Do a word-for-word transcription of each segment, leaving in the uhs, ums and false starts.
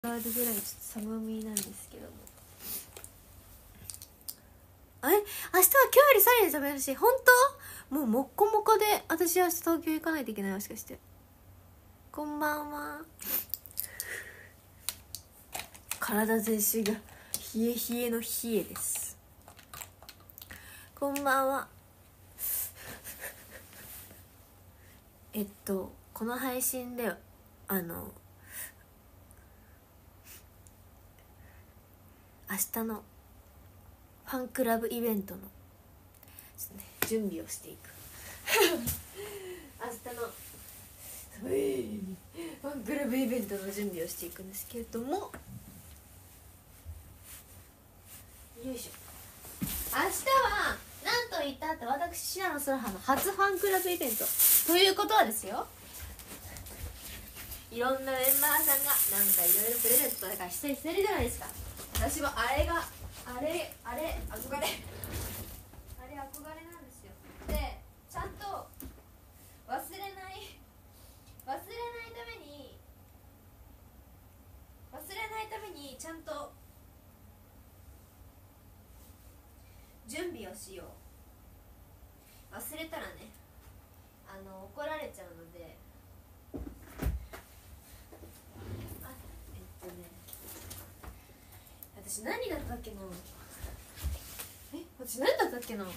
ガードぐらいちょっと寒みなんですけども、あれ明日は今日よりさらに寒いらしい。本当？もうもっこもこで私は明日東京行かないといけない。もしかしてこんばんは。体全身が冷え冷えの冷えです。こんばんは。えっとこの配信であの明日のファンクラブイベントの、ね、準備をしていく明日のファンクラブイベントの準備をしていくんですけれども、よいしょ。明日はなんと言ったって私シナのソラハの初ファンクラブイベントということはですよ、いろんなメンバーさんがなんかいろいろプレゼントとかしたりしてるじゃないですか。私はあれがあれあれ憧れあれ憧れなんですよ。でちゃんと忘れない忘れないために忘れないためにちゃんと準備をしよう。忘れたらねあの怒られちゃうので、あえっとね私何だったっけなえ私何だったっけな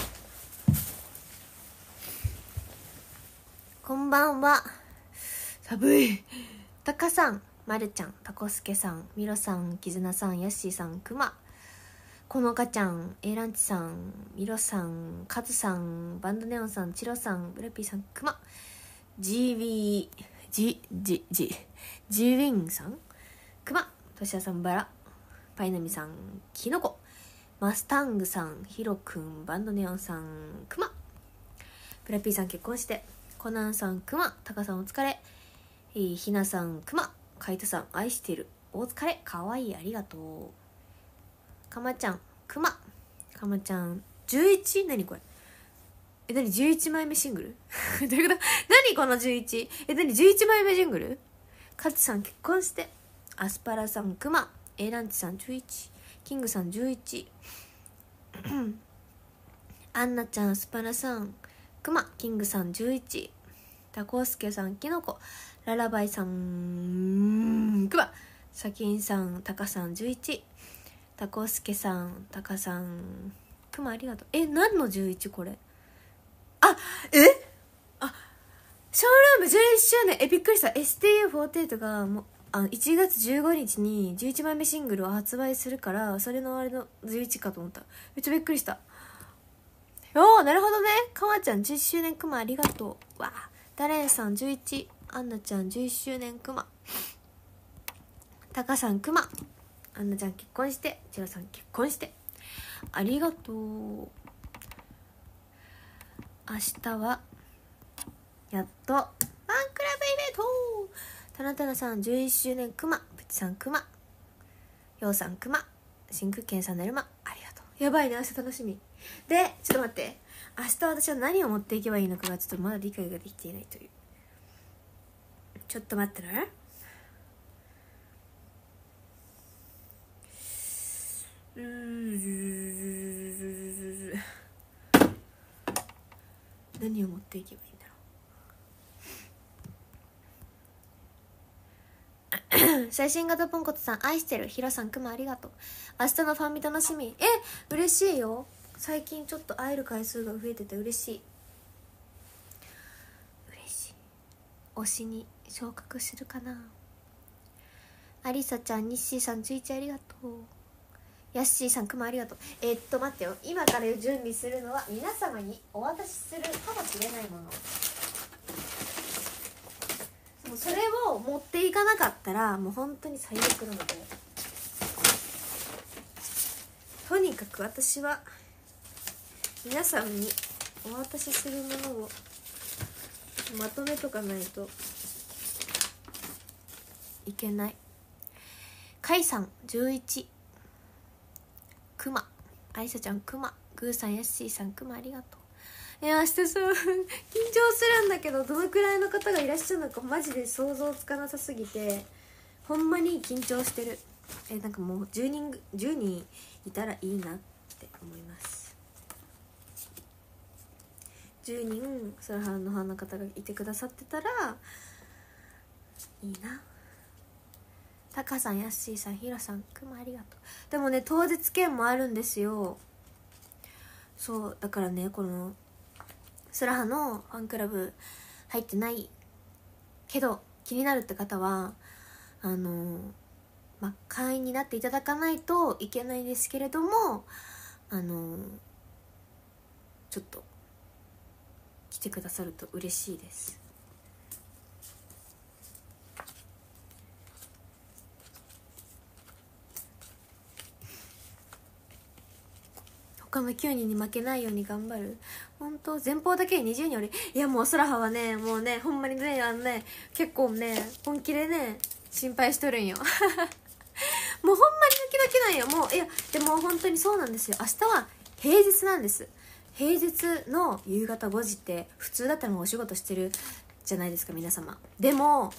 こんばんは。寒い。たかさん、まるちゃん、たこすけさん、みろさん、きずなさん、やっしーさん、くまこのかちゃん、Aランチさん、みろさん、かずさん、バンドネオンさん、ちろさん、ブラピーさん、くま ジービー ジジジジーウィンさん、くまとしやさん、バラパイナミさん、きのこマスタングさん、ヒロくん、バンドネオンさん、くまブラピーさん結婚してコナンさん、くまタカさんお疲れ、えー、ひなさん、くまカイトさん愛してるお疲れかわいいありがとうかまちゃん、くまかまちゃん じゅういち？ 何これえ何じゅういちまいめシングルどういうこと何このじゅういちえ何じゅういちまいめシングルカツさん結婚してアスパラさん、くまAランチさんじゅういち、キングさんじゅういちアンナちゃん、アスパラさん、くまキングさんじゅういち、タコスケさん、キノコララバイさん、くまサキンさん、タカさんじゅういち、タコスケさん、タカさん、くまありがとう。え何のじゅういちこれあえあショールームじゅういっしゅうねんえびっくりした。 エスティーユーフォーティーエイト がもうあいちがつじゅうごにちにじゅういちまいめシングルを発売するからそれのあれのじゅういちかと思った。めっちゃびっくりした。おーなるほどね。かまちゃんじゅっしゅうねんくまありがとう。わあダレンさんじゅういち、アンナちゃんじゅういっしゅうねんくまタカさんくまアンナちゃん結婚してチロさん結婚してありがとう。明日はやっとファンクラブイベントタナタナさんじゅういっしゅうねんくまプチさんくまヨウさんくまシンクケンさんねるまありがとう。やばいね明日楽しみでちょっと待って明日私は何を持っていけばいいのかがちょっとまだ理解ができていないという。ちょっと待ってね。うー何を持っていけばいいんだろう最新型ポンコツさん愛してる。ヒロさんくまありがとう。明日のファンミ楽しみ。え嬉しいよ。最近ちょっと会える回数が増えてて嬉しい嬉しい。推しに昇格するかな。アリサちゃん、ニッシーさんじゅういちありがとう。ヤッシーさんくまありがとう。えー、っと待ってよ今から準備するのは皆様にお渡しするかもしれないもの。それを持っていかなかったらもう本当に最悪なので、とにかく私は皆さんにお渡しするものをまとめとかないといけない。カイさんじゅういち、クマアリサちゃんクマ、グーさん、ヤッシーさんクマありがとう。いや明日さ緊張するんだけどどのくらいの方がいらっしゃるのかマジで想像つかなさすぎてほんまに緊張してる。えなんかもうじゅうにんじゅうにんいたらいいなって思います。じゅうにんそらはのファンの方がいてくださってたらいいな。タカさん、ヤッシーさん、ヒロさん、クマありがとう。でもね当日券もあるんですよ。そうだからね、このスラハのファンクラブ入ってないけど気になるって方はあのまあ会員になっていただかないといけないんですけれども、あのちょっと来てくださると嬉しいです。他のきゅうにんに負けないように頑張る。本当前方だけでにじゅうにんおり、いやもう空葉はねもうねほんまにねあのね結構ね本気でね心配しとるんよもうほんまにドキドキなんよ。もういやでも本当にそうなんですよ。明日は平日なんです。平日の夕方ごじって普通だったらもうお仕事してるじゃないですか皆様。でも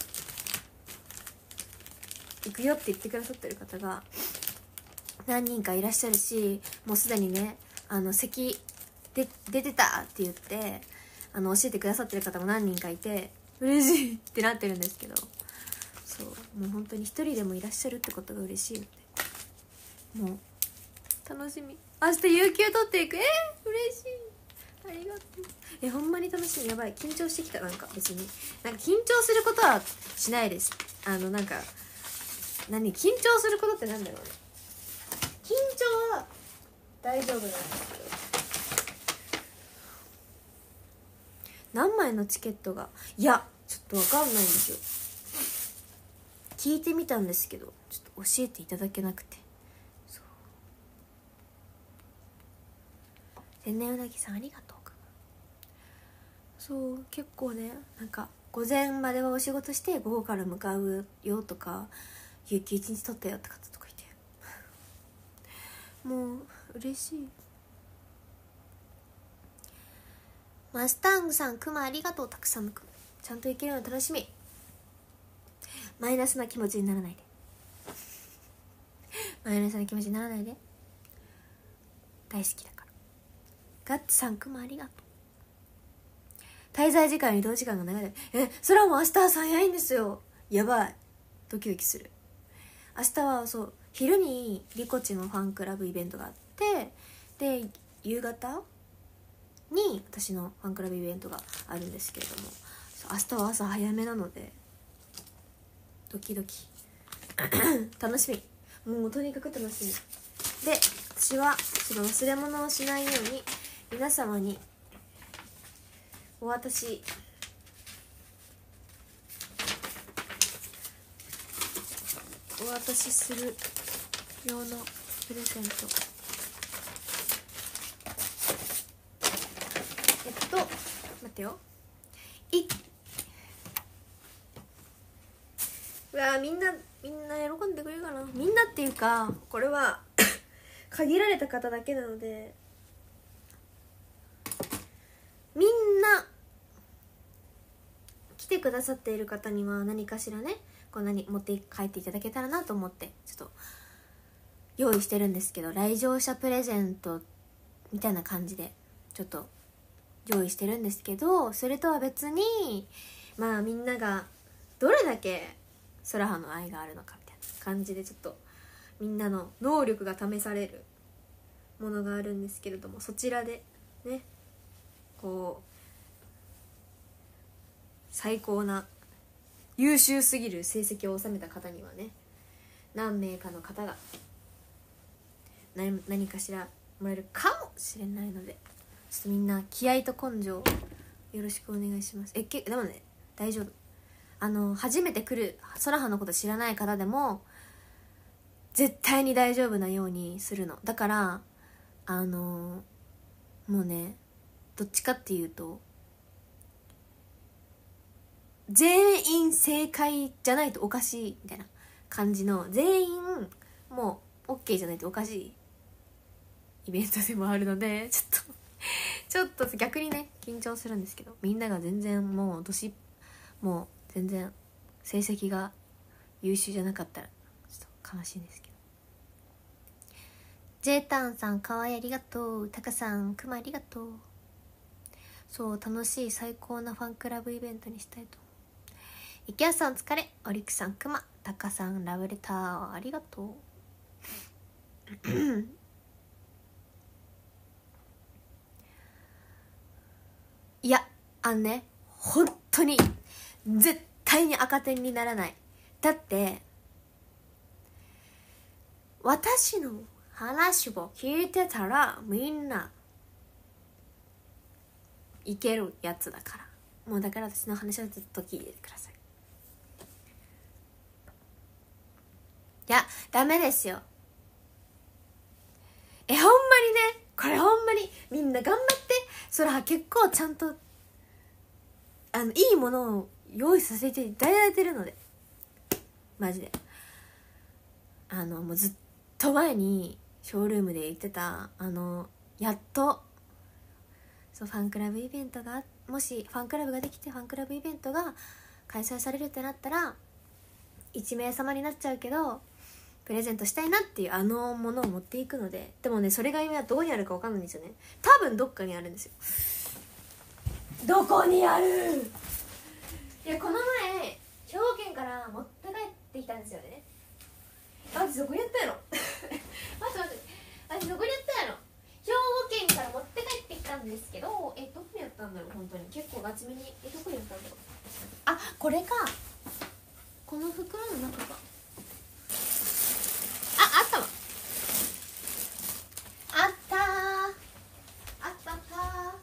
行くよって言ってくださってる方が何人かいらっしゃるし、もうすでにねあの席で出てたって言ってあの教えてくださってる方も何人かいて嬉しいってなってるんですけど、そうもう本当に一人でもいらっしゃるってことが嬉しいので、もう楽しみ。明日有給取っていく。えー、嬉しい、ありがとう。えほんまに楽しみ。やばい緊張してきた。なんか別になんか緊張することはしないです。あのなんか何緊張することってなんだろうね。緊張は大丈夫なんですけど、何枚のチケットがいやちょっと分かんないんですよ。聞いてみたんですけどちょっと教えていただけなくて。そう天然うなぎさんありがとうか。そう結構ねなんか午前まではお仕事して午後から向かうよとか有給いちにち取ったよって方とかいてもう嬉しい。マスタングさん、クマありがとう。たくさんのクマちゃんといけるの楽しみ。マイナスな気持ちにならないでマイナスな気持ちにならないで。大好きだから。ガッツさん、クマありがとう。滞在時間移動時間が長い。えそれはもう明日朝早いんですよ。やばいドキドキする。明日はそう昼にリコチのファンクラブイベントがあって、で夕方に私のファンクラブイベントがあるんですけれども、明日は朝早めなのでドキドキ楽しみ。もうとにかく楽しみで、私はその忘れ物をしないように皆様にお渡しお渡しする用のプレゼント、えっと待ってよ。いうわみんなみんな喜んでくれるかな。みんなっていうかこれは限られた方だけなので、みんな来てくださっている方には何かしらねこんなに持って帰っていただけたらなと思ってちょっと用意してるんですけど、来場者プレゼントみたいな感じでちょっと用意してるんですけど、それとは別にまあみんながどれだけ空葉の愛があるのかみたいな感じでちょっとみんなの能力が試されるものがあるんですけれども、そちらでねこう最高な優秀すぎる成績を収めた方にはね何名かの方が 何, 何かしらもらえるかもしれないので、ちょっとみんな気合と根性よろしくお願いします。えけでもね大丈夫。あの初めて来る空葉のこと知らない方でも絶対に大丈夫なようにするのだから、あのもうねどっちかっていうと全員正解じゃないとおかしいみたいな感じの、全員もう OK じゃないとおかしいイベントでもあるので、ちょっとちょっと逆にね緊張するんですけど、みんなが全然もう年もう全然成績が優秀じゃなかったらちょっと悲しいんですけど。ジェータンさんかわいいありがとう。タカさんクマありがとう。そう楽しい最高なファンクラブイベントにしたいと。イケアさんお疲れ。オリックさんクマ、タカさんラブレターありがとういやあのね本当に絶対に赤点にならない。だって私の話を聞いてたらみんないけるやつだから。もうだから私の話をずっと聞いてください。いやダメですよ。えほんまにねこれほんまにみんな頑張って。それは結構ちゃんとあのいいものを用意させていただいてるのでマジであのもうずっと前にショールームで言ってたあのやっとそうファンクラブイベントがもしファンクラブができてファンクラブイベントが開催されるってなったらいち名様になっちゃうけどプレゼントしたいなっていうあのものを持っていくので。でもねそれが今どこにあるか分かんないんですよね。多分どっかにあるんですよ。どこにある。いやこの前兵庫県から持って帰ってきたんですよね。私どこにやったやろ待って待って私どこにやったやろ。兵庫県から持って帰ってきたんですけどえどこにやったんだろう。本当に結構ガチめにえどこにやったんだろう。あこれかこの袋の中か。ああったわあったーあったあったー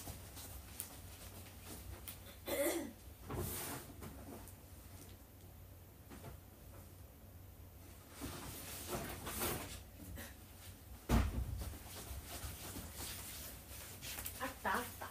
あったあった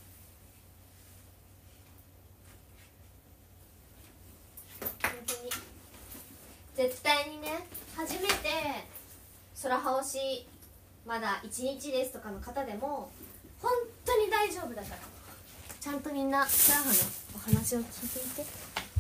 本当に絶対にね初めて空ハ推しまだいちにちですとかの方でも本当に大丈夫だからちゃんとみんな空ハのお話を聞いていて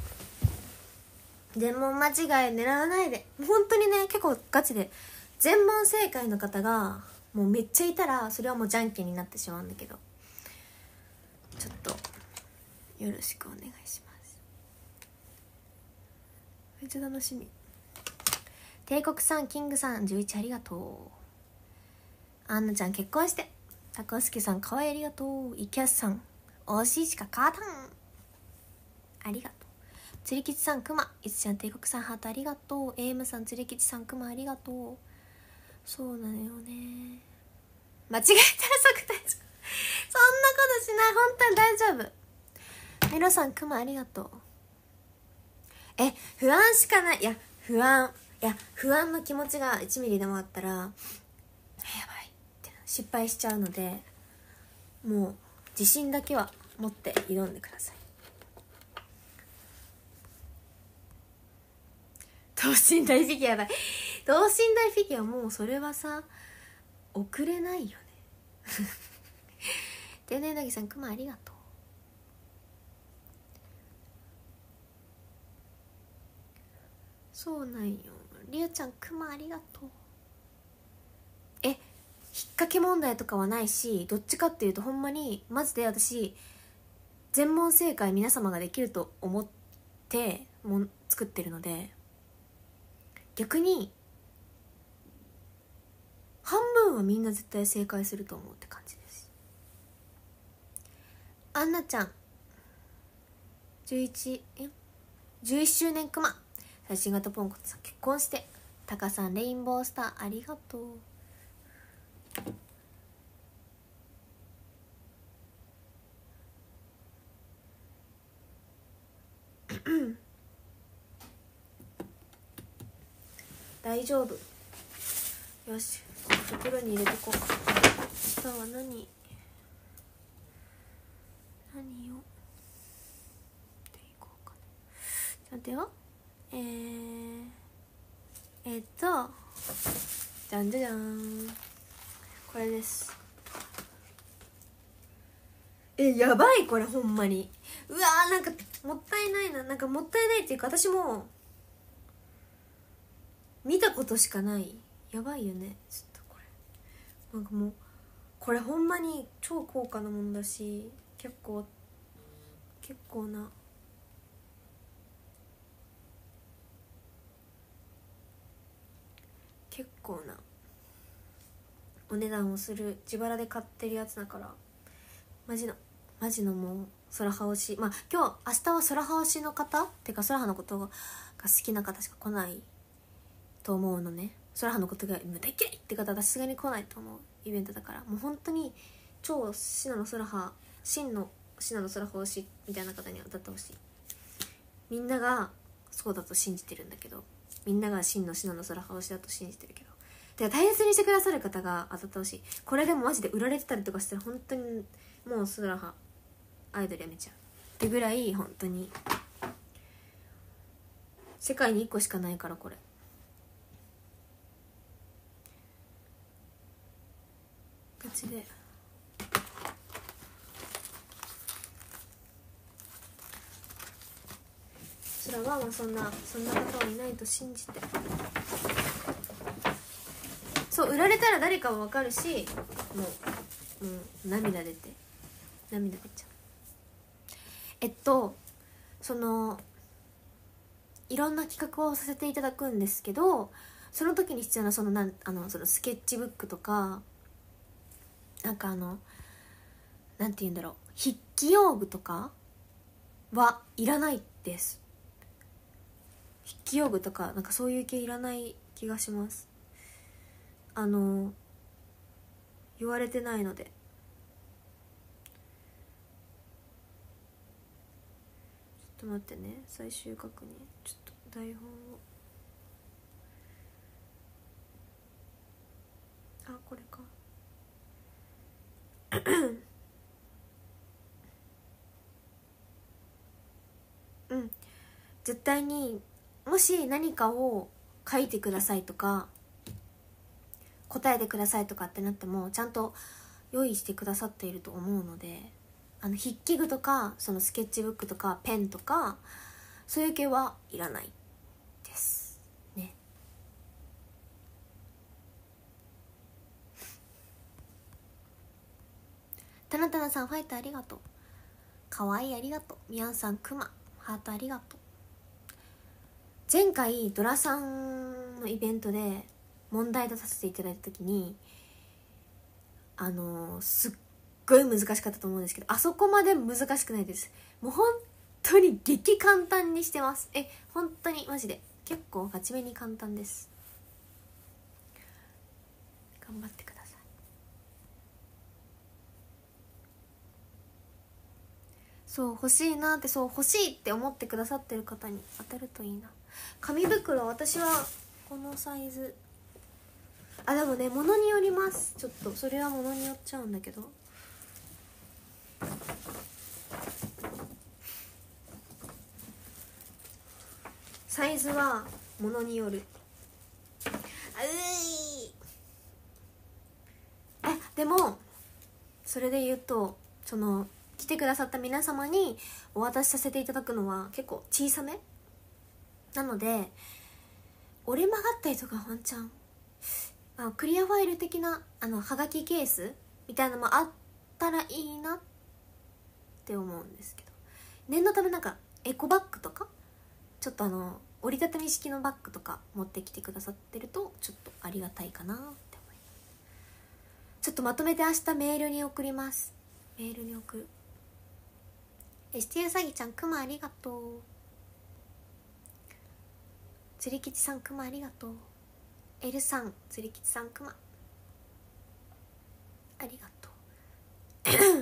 全問間違い狙わないで。本当にね結構ガチで全問正解の方がもうめっちゃいたらそれはもうじゃんけんになってしまうんだけどちょっとよろしくお願いします。めっちゃ楽しみ。帝国さんキングさんじゅういちありがとう。アンナちゃん結婚してタコスケさんかわいいありがとう。イキャスさん惜しいしか勝たんありがとう。釣り吉さんクマいつちゃん帝国さんハートありがとう。エイムさん釣り吉さんクマありがとう。そうなのよね間違えたら即退場そんなことしない本当に大丈夫。ミロさんクマありがとう。え不安しかない。いや不安いや不安の気持ちがいちミリでもあったらやばいって失敗しちゃうのでもう自信だけは持って挑んでください。等身大フィギュアやばい等身大フィギュアもうそれはさ送れないよね天然なぎさんクマありがとう。そうなんよりゅうちゃんクマありがとう。え引っ掛け問題とかはないしどっちかっていうとほんまにマジで私全問正解皆様ができると思っても作ってるので逆に半分はみんな絶対正解すると思うって感じです。アンナちゃんじゅういちえじゅういっしゅうねんクマ最新型ポンコツさん結婚してタカさんレインボースターありがとう。大丈夫よし袋に入れてこうか。下は何何をっていこうかな。待ってよえーえー、っとじゃんじゃじゃんこれです。えやばいこれほんまにうわーなんかもったいないな。なんかもったいないっていうか私も見たことしかない。やばいよね。ちょっとこれなんかもうこれほんまに超高価なもんだし、結構結構な結構なお値段をする自腹で買ってるやつだから、マジのマジのもう空葉推し、まあ今日明日は空葉推しの方ってか空葉のことが好きな方しか来ないと思うのね。空葉のことが大嫌いって方はさすがに来ないと思うイベントだから、もう本当に超シナの空葉、真のシナの空葉推しみたいな方に当たってほしい。みんながそうだと信じてるんだけど、みんなが真のシナの空葉推しだと信じてるけど、だから大切にしてくださる方が当たってほしい。これでもマジで売られてたりとかしたら本当にもう空葉アイドルやめちゃうってぐらい、本当に世界にいっこしかないから、これガチで。そらはまあそんなそんな方はいないと信じて、そう売られたら誰かは分かるし、もう、もう涙出て涙出ちゃう。えっとそのいろんな企画をさせていただくんですけど、その時に必要なそのなんあのそのスケッチブックとか、なんかあのなんて言うんだろう、筆記用具とかはいらないです。筆記用具とかなんかそういう系いらない気がします。あの言われてないので。ちょっと待ってね、最終確認。ちょっと台本を、あ、これかうん、絶対にもし何かを書いてくださいとか答えてくださいとかってなっても、ちゃんと用意してくださっていると思うので、あの筆記具とかそのスケッチブックとかペンとかそういう系はいらないですね。たなたなさんファイトありがとう。かわいいありがとう。みやんさんくまハートありがとう。前回ドラさんのイベントで問題出させていただいた時に、あのー、すっごい難しかったと思うんですけど、あそこまで難しくないです。もう本当に激簡単にしてます。え、本当にマジで結構ガチめに簡単です。頑張ってください。そう欲しいなって、そう欲しいって思ってくださってる方に当たるといいな。紙袋、私はこのサイズ、あ、でもね物によります。ちょっとそれは物によっちゃうんだけど、サイズは物による。あういえ、でもそれで言うと、その来てくださった皆様にお渡しさせていただくのは結構小さめなので、折れ曲がったりとかワンチャン、あ、クリアファイル的なあのはがきケースみたいなのもあったらいいなって思うんですけど、念のためなんかエコバッグとかちょっとあの折りたたみ式のバッグとか持ってきてくださってるとちょっとありがたいかなって思います。ちょっとまとめて明日メールに送ります。メールに送る。エスティーウサギちゃんくまありがとう。釣り吉さんくまありがとう。エルさん、釣り吉さんくまありがとう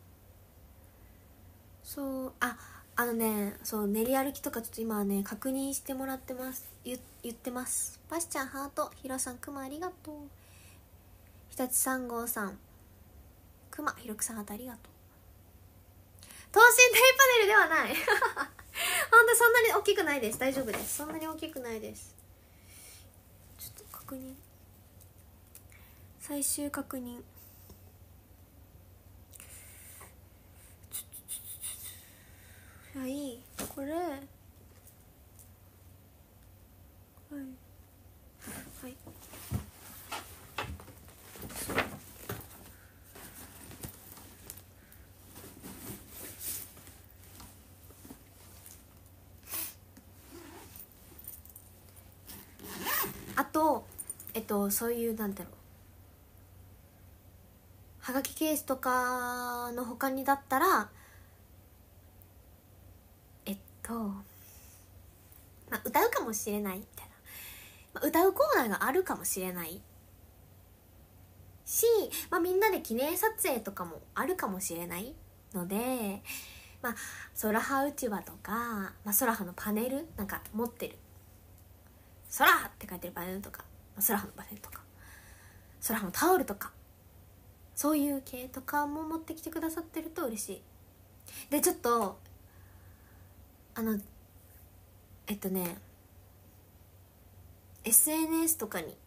そう、あ、あのね、そう練り歩きとかちょっと今はね確認してもらってます。言言ってます。パシちゃんハート、ヒロさんくまありがとう。日立さん号さんくま、ひろくさんハートありがとう。等身大パネルではないほんとそんなに大きくないです。大丈夫です。そんなに大きくないです。ちょっと確認、最終確認。はい、これ、はい、 とえっとそういうなんだろうはがきケースとかの他にだったらえっと、まあ、歌うかもしれないみたいな、まあ、歌うコーナーがあるかもしれないし、まあ、みんなで記念撮影とかもあるかもしれないので、まあ、ソラハうちわとか、まあ、ソラハのパネルなんか持ってるソラハって書いてるパネルとか、まあ、ソラハのパネルとかソラハのタオルとかそういう系とかも持ってきてくださってると嬉しい。でちょっとあのえっとね エスエヌエス とかに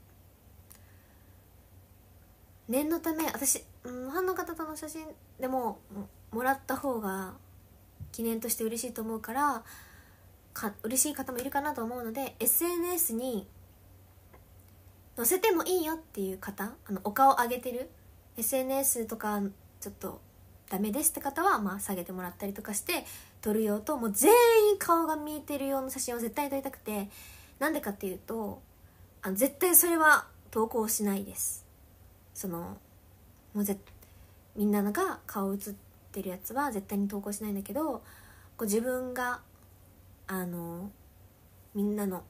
念のため私、うん、ファンの方との写真でももらった方が記念として嬉しいと思うからか嬉しい方もいるかなと思うので エスエヌエス に載せてもいいよっていう方、あのお顔上げてる エスエヌエス とかちょっとダメですって方はまあ下げてもらったりとかして撮る用と、もう全員顔が見えてる用の写真を絶対撮りたくて、なんでかっていうとあの絶対それは投稿しないです。そのもうぜみんなが顔写ってるやつは絶対に投稿しないんだけど、こう自分があのみんなの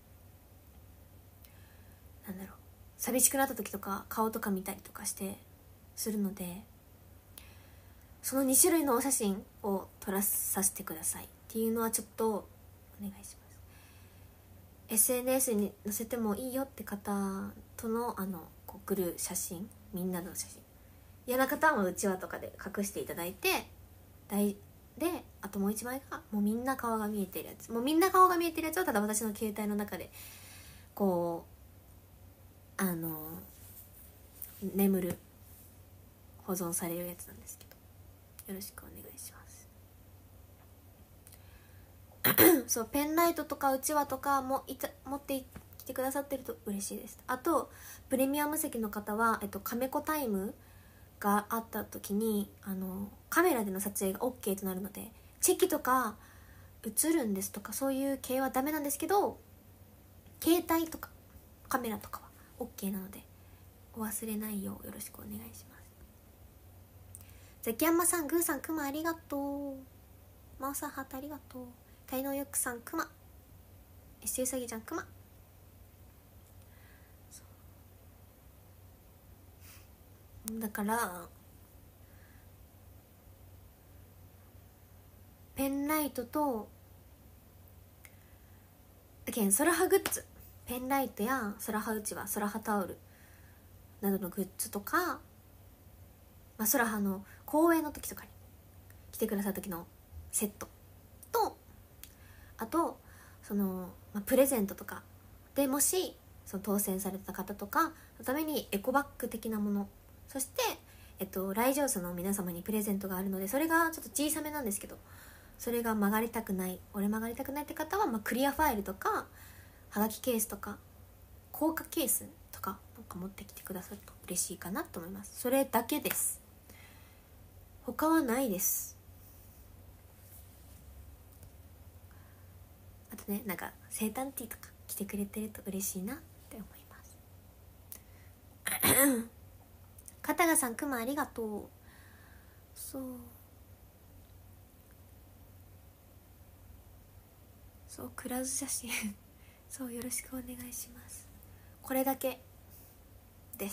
なんだろう寂しくなった時とか顔とか見たりとかしてするので、そのに種類のお写真を撮らさせてくださいっていうのはちょっとお願いします。 エスエヌエス に載せてもいいよって方とのあのこう来る写真、みんなの写真、嫌な方はうちわとかで隠していただいて大で、あともう一枚がもうみんな顔が見えてるやつ、もうみんな顔が見えてるやつはただ私の携帯の中でこうあの眠る保存されるやつなんですけど、よろしくお願いしますそうペンライトとかうちわとかもいた持ってきてくださってると嬉しいです。あとプレミアム席の方は、えっと、カメコタイムがあった時にあのカメラでの撮影が OK となるので、チェキとか映るんですとかそういう系はダメなんですけど、携帯とかカメラとかは OK なのでお忘れないようよろしくお願いします。ザキヤンマさん、グーさん、クマありがとう。マオさんハートありがとう。タイノーヨックさん、クマ。エスユウサギちゃん、クマ。だからペンライトとだけんソラハグッズ、ペンライトやソラハうちわ、ソラハタオルなどのグッズとか、まあ、ソラハの公演の時とかに来てくださった時のセットと、あとその、まあ、プレゼントとかでもしその当選された方とかのためにエコバッグ的なもの、そして、えっと、来場者の皆様にプレゼントがあるので、それがちょっと小さめなんですけど、それが曲がりたくない、俺曲がりたくないって方は、まあ、クリアファイルとかはがきケースとか硬貨ケースとかなんか持ってきてくださると嬉しいかなと思います。それだけです。他はないです。あとね、なんか生誕ティーとか着てくれてると嬉しいなって思います片賀さん、くまありがとう。そうそうクラウズ写真そうよろしくお願いします。これだけです。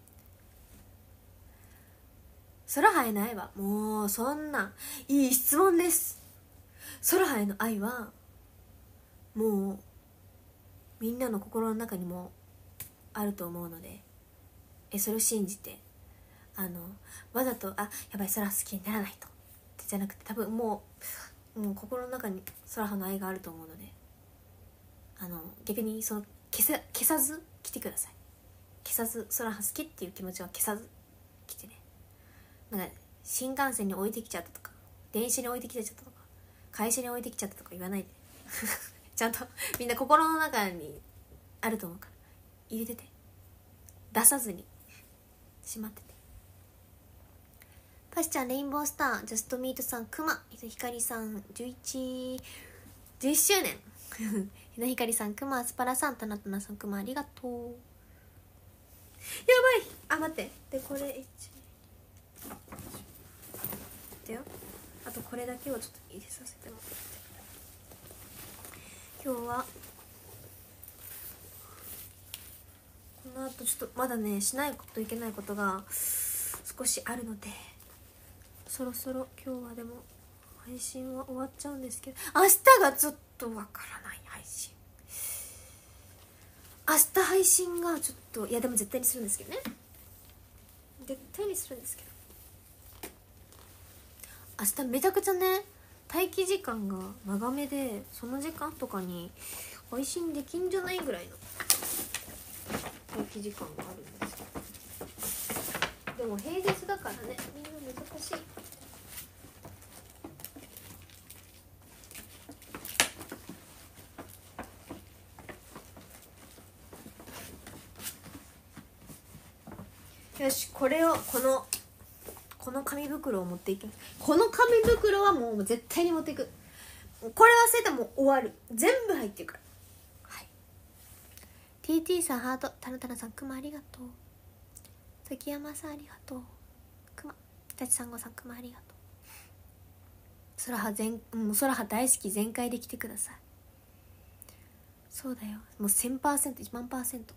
空葉への愛はもうそんないい質問です。空葉への愛はもうみんなの心の中にもあると思うので、えそれを信じて、あのわざとあやばい空葉好きにならないとってじゃなくて、多分もう、もう心の中に空葉の愛があると思うので、あの逆にその消さ消さず来てください。消さず空葉好きっていう気持ちは消さず来てね。なんか新幹線に置いてきちゃったとか、電車に置いてきちゃったとか、会社に置いてきちゃったとか言わないでちゃんとみんな心の中にあると思うから入れてて、出さずにしまってて。パシちゃん、レインボースター、ジャストミートさん、クマ、ひかりさん、じゅういち、じゅういっしゅうねんひなひかりさん、くま、アスパラさん、たなたなさん、くまありがとう。やばい。あ、待って。でこれいちでよ。あとこれだけをちょっと入れさせてもらって、今日はこの後ちょっとまだねしないといけないことが少しあるので、そろそろ今日はでも配信は終わっちゃうんですけど、明日がちょっとわからない配信。明日配信がちょっと、いやでも絶対にするんですけどね、絶対にするんですけど、明日めちゃくちゃね待機時間が長めで、その時間とかに配信できんじゃないぐらいの待機時間があるんですよ。でも平日だからね、みんな難しい。よし、これをこのこの紙袋を持っていきます。この紙袋はもう絶対に持っていく。これ忘れたらもう終わる。全部入ってるから。はい。 ティーティー さんハート、タナタナさんくまありがとう、崎山さんありがとう、くま日立さんごさんくまありがとう、空葉全、うん、空葉大好き全開で来てください。そうだよ、もう せんパーセント、いちまんパーセント。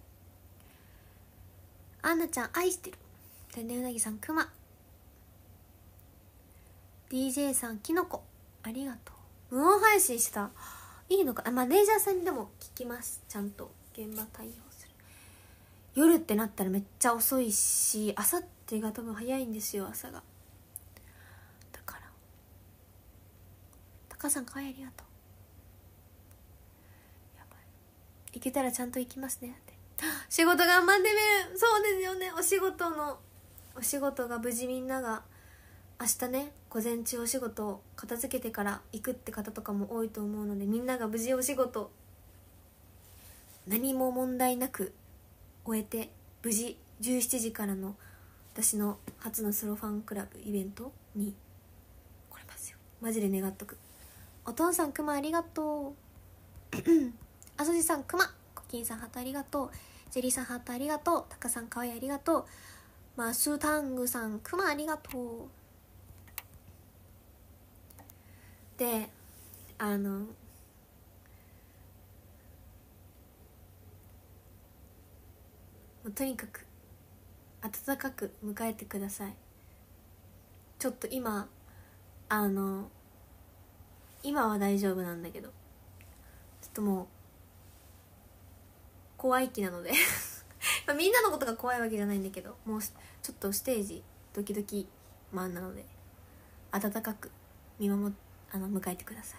アンナちゃん愛してる、天然うなぎさんくま、 ディージェー さんきのこありがとう。無音配信したいいのか、あ、マネージャーさんにでも聞きます。ちゃんと現場対応する。夜ってなったらめっちゃ遅いし、あさってが多分早いんですよ、朝が。だからタカさんかわいい、ありがとう。やばい、行けたらちゃんと行きますね。って仕事頑張ってみる。そうですよね、お仕事のお仕事が無事、みんなが明日ね午前中お仕事を片付けてから行くって方とかも多いと思うので、みんなが無事お仕事何も問題なく終えて、無事じゅうしちじからの私の初のソロファンクラブイベントに来れますよ。マジで願っとく。お父さんくまありがとうあそじさんくま、コキンさんハートありがとう、ジェリーさんハートありがとう、タカさんかわいいありがとう、マスタングさんくまありがとう。で、あのもうとにかく温かく迎えてください。ちょっと今あの今は大丈夫なんだけど、ちょっともう怖い気なのでまあみんなのことが怖いわけじゃないんだけど、もうちょっとステージドキドキマンなので、温かく見守ってあの迎えてください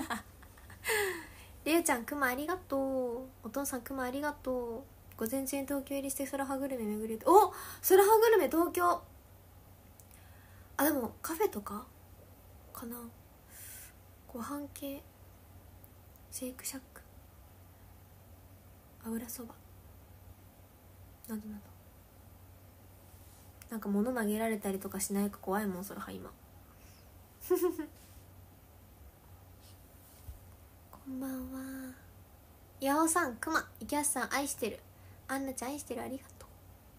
りえちゃんくまありがとう、お父さんくまありがとう、午前中に東京入りして空葉グルメ巡り、お空葉グルメ東京、あでもカフェとかかな、ご飯系、シェイクシャック、油そばなどなど、なんか物投げられたりとかしないか怖いもん、空葉今こんばんは。やおさんくま、いきやすさん愛してる、アンナちゃん愛してる、ありがと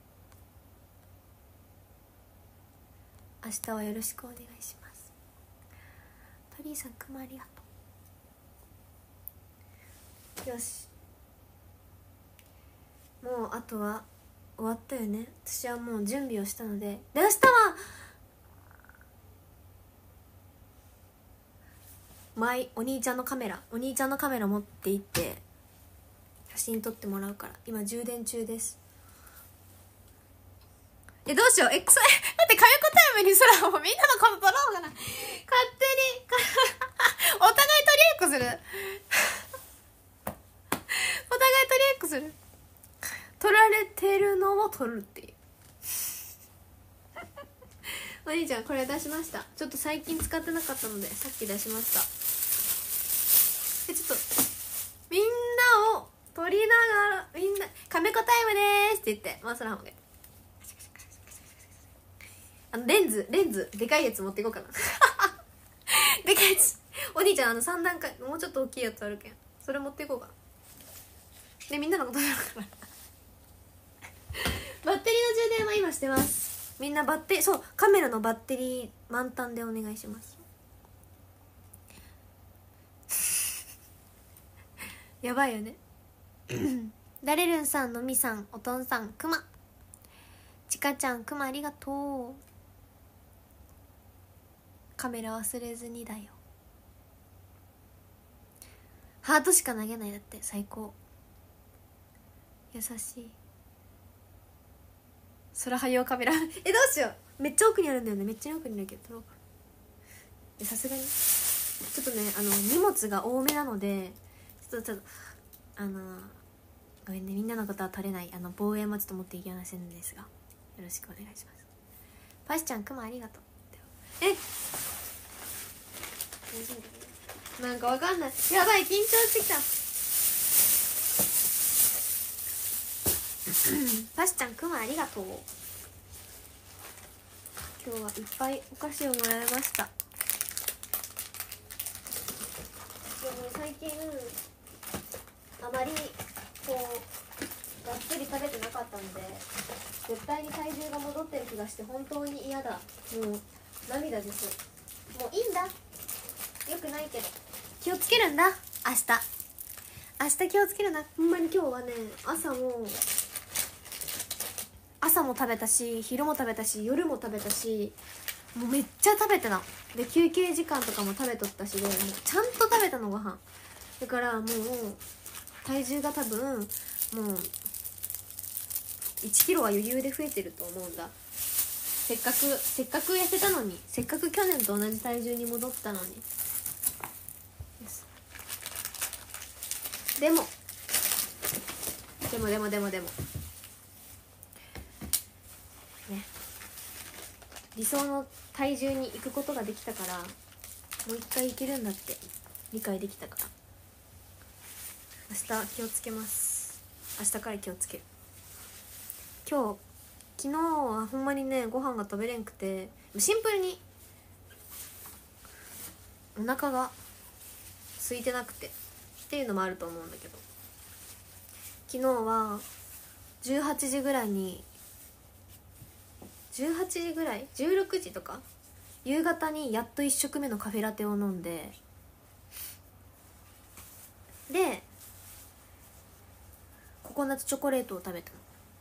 う。明日はよろしくお願いします。トリーさんくまありがとう。よし、もうあとは終わったよね。私はもう準備をしたので、で明日はマイお兄ちゃんのカメラお兄ちゃんのカメラ持って行って写真撮ってもらうから、今充電中です。えどうしよう、 X だってかゆこタイムにすらもみんなのこと撮ろうかな、勝手にお互い取り合いっこするお互い取り合いっこする、撮られてるのを撮るっていうお兄ちゃんこれ出しました。ちょっと最近使ってなかったのでさっき出しました。でちょっとみんなを撮りながら、みんなカメコタイムでーすって言ってマスラホであのレンズレンズでかいやつ持っていこうかなでかいやつ、お兄ちゃんあのさん段階もうちょっと大きいやつあるけんそれ持っていこうかな。でみんなのことだからバッテリーの充電は今してます。みんなバッテリー、そう、カメラのバッテリー満タンでお願いしますやばいよねダレルンさん、のみさん、おとんさん、くまちかちゃん、くまありがとう。カメラ忘れずにだよ。ハートしか投げない。だって最高。優しい。空はよカメラえ、どうしよう。めっちゃ奥にあるんだよね。めっちゃ奥にあるけど撮ろうか。さすがにちょっとね、あの荷物が多めなのでちょっとちょっとあのごめんね、みんなのことは撮れない。あの防衛もちょっと持っていきませんですが、よろしくお願いします。パシちゃん、くまありがとう。えなんかわかんない。やばい、緊張してきたパシちゃん、くまありがとう。今日はいっぱいお菓子をもらいました。でも最近あまりこうがっつり食べてなかったので、絶対に体重が戻ってる気がして本当に嫌だ。もう涙です。もういいんだ、よくないけど気をつけるんだ。明日明日気をつけるな。ほんまに今日はね、朝も朝も食べたし、昼も食べたし、夜も食べたし、もうめっちゃ食べてたで、休憩時間とかも食べとったしで、もうちゃんと食べたのご飯だから、もう体重が多分もういちキロは余裕で増えてると思うんだ。せっかくせっかく痩せたのに、せっかく去年と同じ体重に戻ったのに。でもでもでもでもでもね、理想の体重に行くことができたから、もう一回行けるんだって理解できたから、明日気をつけます。明日から気をつける。今日昨日はほんまにね、ご飯が食べれんくて、シンプルにお腹が空いてなくてっていうのもあると思うんだけど、昨日はじゅうはちじぐらいにじゅうはちじぐらいじゅうろくじとか夕方にやっといっ食目のカフェラテを飲んで、でココナッツチョコレートを食べた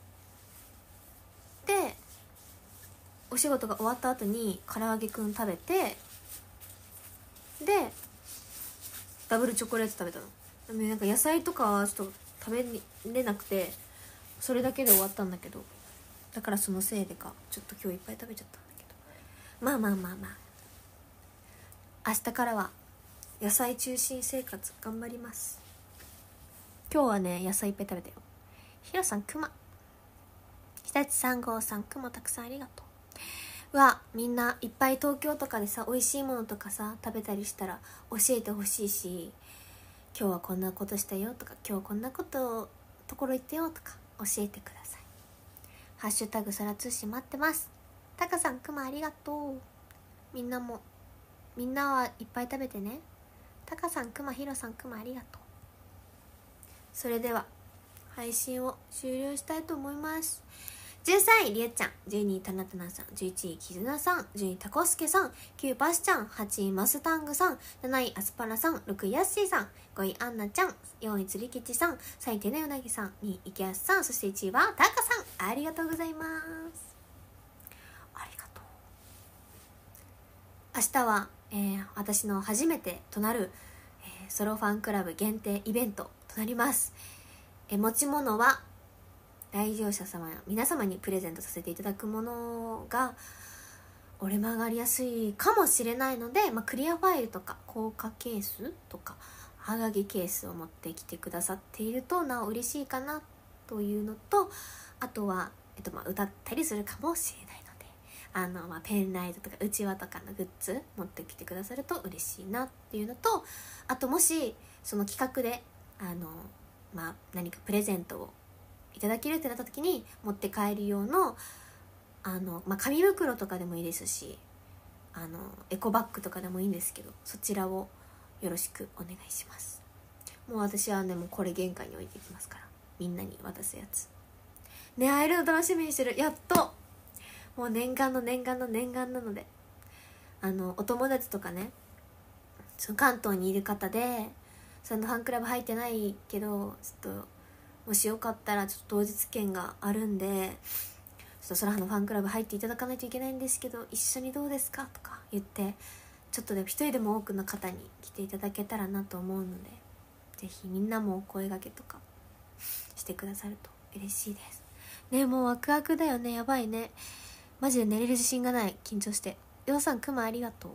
ので、お仕事が終わった後に唐揚げくん食べて、でダブルチョコレート食べたの。でもなんか野菜とかはちょっと食べれなくて、それだけで終わったんだけど、だからそのせいでかちょっと今日いっぱい食べちゃったんだけど、まあまあまあまあ明日からは野菜中心生活頑張ります。今日はね、野菜いっぱい食べたよ。ひろさん、くま日立さん号さん、くまたくさんありがとう。うわ、みんないっぱい東京とかでさ、美味しいものとかさ食べたりしたら教えてほしいし、今日はこんなことしたよとか、今日こんなことところ行ったよとか教えてください。ハッシュタグそら通信待ってます。たかさん、くまありがとう。みんなもみんなはいっぱい食べてね。たかさん、くま、ひろさん、くまありがとう。それでは配信を終了したいと思います。じゅうさんいりえちゃん、じゅうにいたなたなさん、じゅういちいきずなさん、じゅうにいたこすけさん、きゅうパシちゃん、はちいマスタングさん、なないアスパラさん、ろくいヤッシーさん、ごいアンナちゃん、よんいつりきちさん、さんいてねうなぎさん、にいいきやすさん、そしていちいはたかさん。ありがとうございます。ありがとう。明日は、えー、私の初めてとなる、えー、ソロファンクラブ限定イベントとなります。えー、持ち物は来場者様や皆様にプレゼントさせていただくものが折れ曲がりやすいかもしれないので、まあ、クリアファイルとか硬貨ケースとかはがきケースを持ってきてくださっているとなお嬉しいかなというのと、あとは、えっと、まあ歌ったりするかもしれないので、あの、まあ、ペンライトとかうちわとかのグッズ持ってきてくださると嬉しいなっていうのと、あともしその企画であの、まあ、何かプレゼントをいただけるってなった時に持って帰る用のあの、まあ、紙袋とかでもいいですし、あのエコバッグとかでもいいんですけど、そちらをよろしくお願いします。 もう私はねもうこれ玄関に置いていきますから、みんなに渡すやつね。会えるの楽しみにしてる。やっともう念願の念願の念願なので、あのお友達とかね、その関東にいる方でそのファンクラブ入ってないけど、ちょっともしよかったらちょっと当日券があるんで、ちょっと空のファンクラブ入っていただかないといけないんですけど一緒にどうですかとか言って、ちょっとでも一人でも多くの方に来ていただけたらなと思うので、ぜひみんなもお声掛けとかしてくださると嬉しいですね。もうワクワクだよね。やばいね、マジで寝れる自信がない、緊張して。ようさんくまありがとう。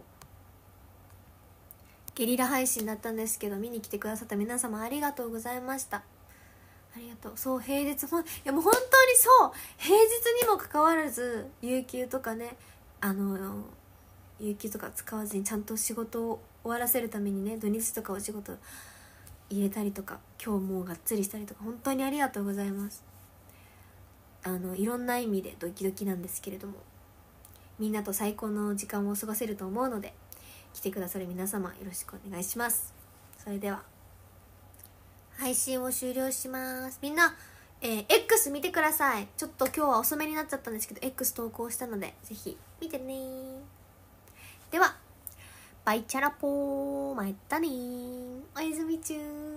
ゲリラ配信だったんですけど見に来てくださった皆様ありがとうございました。ありがとう。そう平日もいやもう本当にそう平日にもかかわらず有給とかね、あの有給とか使わずにちゃんと仕事を終わらせるためにね、土日とかお仕事入れたりとか、今日もうがっつりしたりとか、本当にありがとうございます。あのいろんな意味でドキドキなんですけれども、みんなと最高の時間を過ごせると思うので、来てくださる皆様よろしくお願いします。それでは配信を終了します。みんな、えー、X 見てください。ちょっと今日は遅めになっちゃったんですけど X 投稿したのでぜひ見てね。ではバイチャラポー、またねー、おやすみちゅー。